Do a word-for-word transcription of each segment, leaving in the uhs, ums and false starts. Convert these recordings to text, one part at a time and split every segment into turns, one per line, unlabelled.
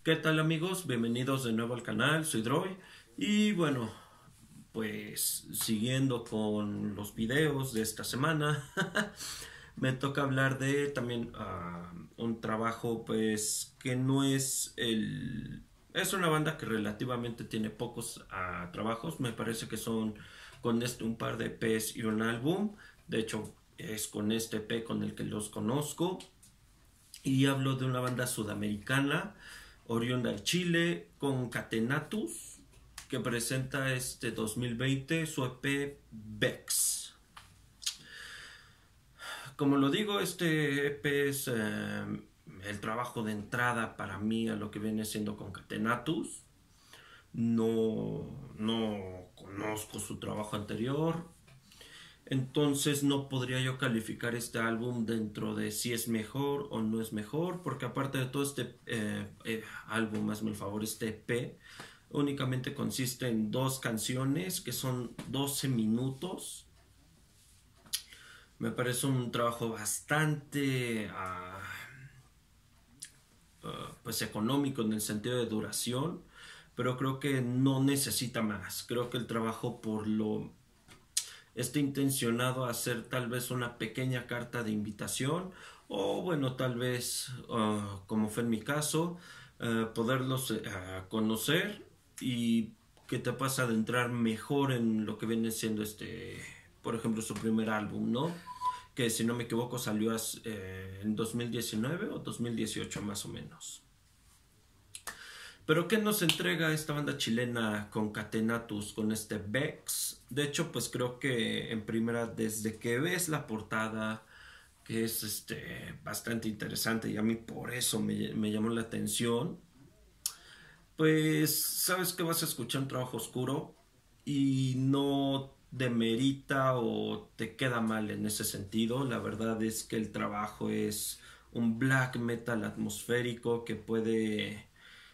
¿Qué tal amigos? Bienvenidos de nuevo al canal, soy Droy y bueno, pues siguiendo con los videos de esta semana, me toca hablar de también ah, un trabajo pues que no es el... Es una banda que relativamente tiene pocos ah, trabajos, me parece que son con este un par de E Pes y un álbum, de hecho es con este E Pe con el que los conozco y hablo de una banda sudamericana oriunda de Chile con Catenatus que presenta este dos mil veinte su E Pe Vex. Como lo digo, este E Pe es eh, el trabajo de entrada para mí a lo que viene siendo con Catenatus. No, no conozco su trabajo anterior, entonces no podría yo calificar este álbum dentro de si es mejor o no es mejor, porque aparte de todo este eh, eh, álbum, más el favor, este E Pe, únicamente consiste en dos canciones que son doce minutos. Me parece un trabajo bastante uh, uh, pues económico en el sentido de duración, pero creo que no necesita más. Creo que el trabajo por lo esté intencionado a hacer tal vez una pequeña carta de invitación o bueno, tal vez uh, como fue en mi caso, uh, poderlos uh, conocer y que te puedas adentrar mejor en lo que viene siendo este, por ejemplo, su primer álbum, ¿no? Que si no me equivoco salió eh, en dos mil diecinueve o dos mil dieciocho más o menos. Pero ¿qué nos entrega esta banda chilena con Catenatus, con este Vex? De hecho, pues creo que en primera, desde que ves la portada, que es este bastante interesante y a mí por eso me, me llamó la atención, pues sabes que vas a escuchar un trabajo oscuro y no demerita o te queda mal en ese sentido. La verdad es que el trabajo es un black metal atmosférico que puede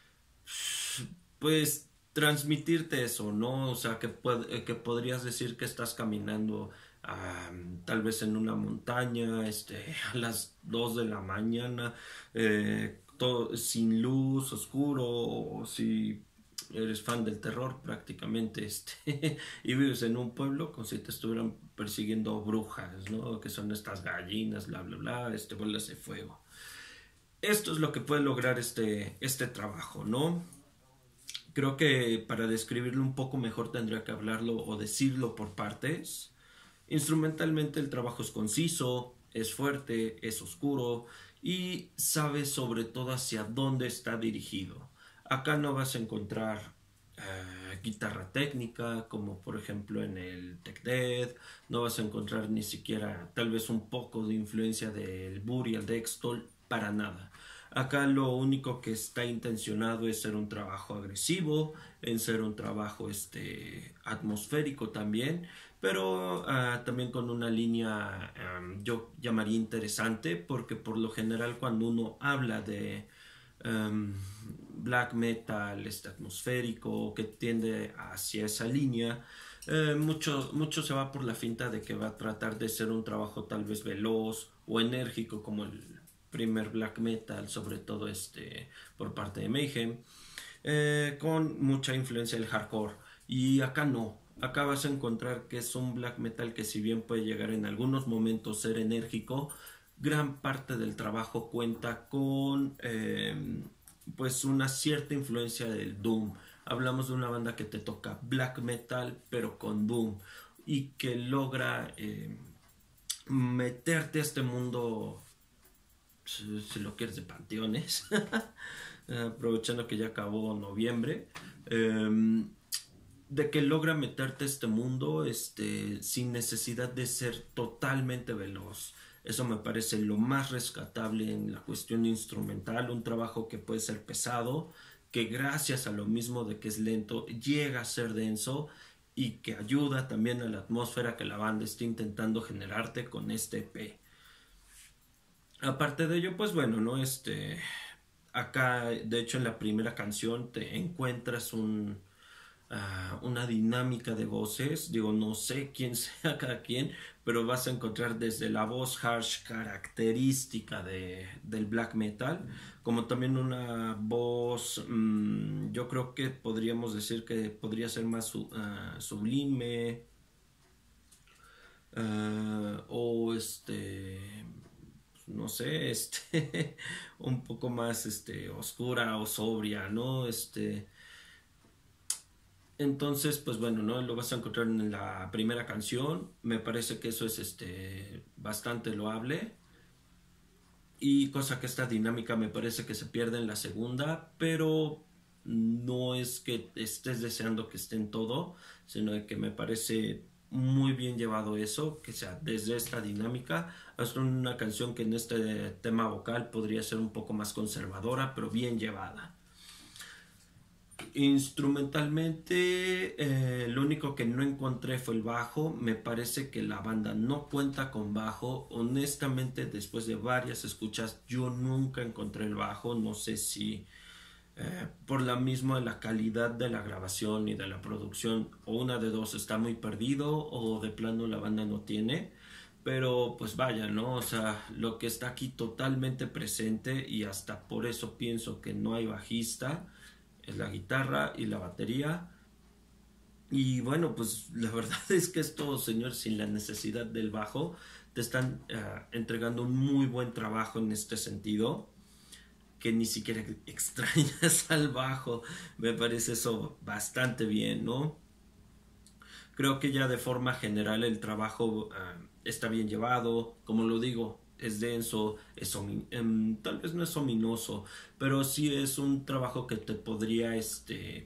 pues transmitirte eso, ¿no? O sea, que, puede, que podrías decir que estás caminando um, tal vez en una montaña, este, a las dos de la mañana, eh, todo, sin luz, oscuro, o si eres fan del terror prácticamente, este, y vives en un pueblo como si te estuvieran persiguiendo brujas, ¿no? Que son estas gallinas, bla, bla, bla, este, bolas de fuego. Esto es lo que puede lograr este, este trabajo, ¿no? Creo que para describirlo un poco mejor tendría que hablarlo o decirlo por partes. Instrumentalmente el trabajo es conciso, es fuerte, es oscuro y sabe sobre todo hacia dónde está dirigido. Acá no vas a encontrar eh, guitarra técnica como por ejemplo en el Tech Dead, no vas a encontrar ni siquiera tal vez un poco de influencia del Burial de Extol, para nada. Acá lo único que está intencionado es ser un trabajo agresivo, en ser un trabajo este, atmosférico también, pero uh, también con una línea um, yo llamaría interesante, porque por lo general cuando uno habla de um, black metal este, atmosférico que tiende hacia esa línea, eh, mucho, mucho se va por la finta de que va a tratar de ser un trabajo tal vez veloz o enérgico como el primer black metal, sobre todo este por parte de Mayhem, eh, con mucha influencia del hardcore. Y acá no, acá vas a encontrar que es un black metal que si bien puede llegar en algunos momentos ser enérgico, gran parte del trabajo cuenta con eh, pues una cierta influencia del doom. Hablamos de una banda que te toca black metal pero con doom y que logra eh, meterte a este mundo, si, si lo quieres, de panteones, aprovechando que ya acabó noviembre, eh, de que logra meterte a este mundo este, sin necesidad de ser totalmente veloz. Eso me parece lo más rescatable en la cuestión instrumental, un trabajo que puede ser pesado, que gracias a lo mismo de que es lento, llega a ser denso y que ayuda también a la atmósfera que la banda está intentando generarte con este E Pe. Aparte de ello, pues bueno, ¿no? Este, acá, de hecho, en la primera canción te encuentras un, uh, una dinámica de voces. Digo, no sé quién sea cada quien, pero vas a encontrar desde la voz harsh característica de, del black metal, como también una voz, mmm, yo creo que podríamos decir que podría ser más uh, sublime, uh, o este, no sé, este, un poco más este, oscura o sobria, ¿no? Este, entonces, pues bueno, ¿no? Lo vas a encontrar en la primera canción. Me parece que eso es este, bastante loable. Y cosa que esta dinámica me parece que se pierde en la segunda, pero no es que estés deseando que esté en todo, sino que me parece muy bien llevado eso, que sea desde esta dinámica hasta una canción que en este tema vocal podría ser un poco más conservadora, pero bien llevada. Instrumentalmente, eh, lo único que no encontré fue el bajo. Me parece que la banda no cuenta con bajo. Honestamente, después de varias escuchas, yo nunca encontré el bajo. No sé si eh, por la misma la calidad de la grabación y de la producción, o una de dos, está muy perdido, o de plano la banda no tiene. Pero pues vaya, ¿no? O sea, lo que está aquí totalmente presente, y hasta por eso pienso que no hay bajista, es la guitarra y la batería. Y bueno, pues la verdad es que estos señores, sin la necesidad del bajo, te están uh, entregando un muy buen trabajo en este sentido, que ni siquiera extrañas al bajo. Me parece eso bastante bien, ¿no? Creo que ya de forma general el trabajo uh, está bien llevado. Como lo digo, es denso, es um, tal vez no es ominoso, pero sí es un trabajo que te podría este,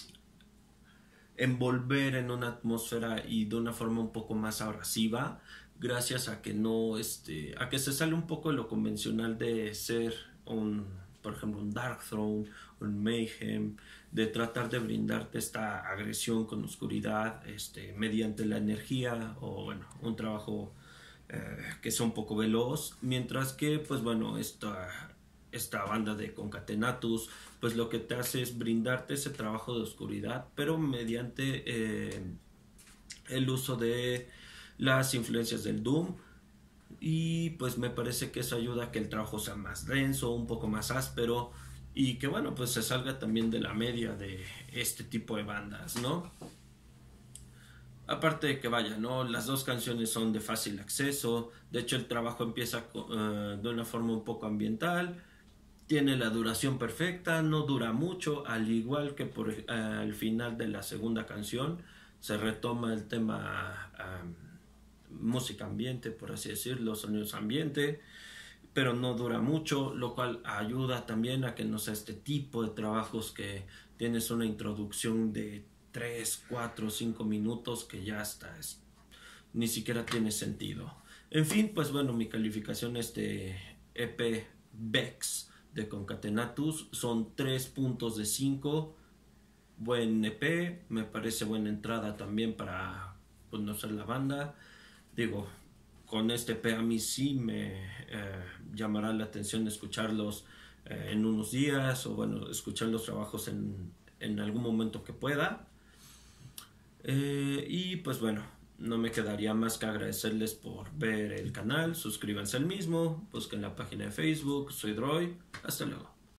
envolver en una atmósfera y de una forma un poco más abrasiva, gracias a que no este, a que se sale un poco de lo convencional de ser un, por ejemplo, un Darkthrone, un Mayhem, de tratar de brindarte esta agresión con oscuridad este, mediante la energía, o bueno, un trabajo eh, que sea un poco veloz, mientras que pues bueno, esta, esta banda de Concatenatus pues lo que te hace es brindarte ese trabajo de oscuridad, pero mediante eh, el uso de las influencias del Doom. Y pues me parece que eso ayuda a que el trabajo sea más denso, un poco más áspero, y que bueno, pues se salga también de la media de este tipo de bandas, ¿no? Aparte de que vaya, ¿no? Las dos canciones son de fácil acceso. De hecho, el trabajo empieza uh, de una forma un poco ambiental. Tiene la duración perfecta, no dura mucho, al igual que por uh, al final de la segunda canción se retoma el tema um, música ambiente, por así decirlo, sonidos ambiente, pero no dura mucho, lo cual ayuda también a que no sea este tipo de trabajos que tienes una introducción de tres, cuatro, cinco minutos que ya está, es, ni siquiera tiene sentido. En fin, pues bueno, mi calificación este E P Vex de Concatenatus son tres puntos de cinco. Buen E P, me parece buena entrada también para conocer la banda. Digo, con este E P a mí sí me eh, llamará la atención escucharlos eh, en unos días, o bueno, escuchar los trabajos en, en algún momento que pueda. Eh, y pues bueno, no me quedaría más que agradecerles por ver el canal. Suscríbanse al mismo, busquen la página de Facebook. Soy Droid, hasta luego.